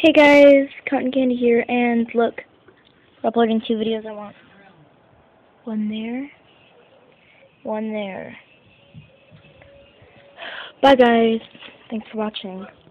Hey guys, Cotton Candy here, and look, we're uploading 2 videos at once. One there, one there. Bye guys, thanks for watching.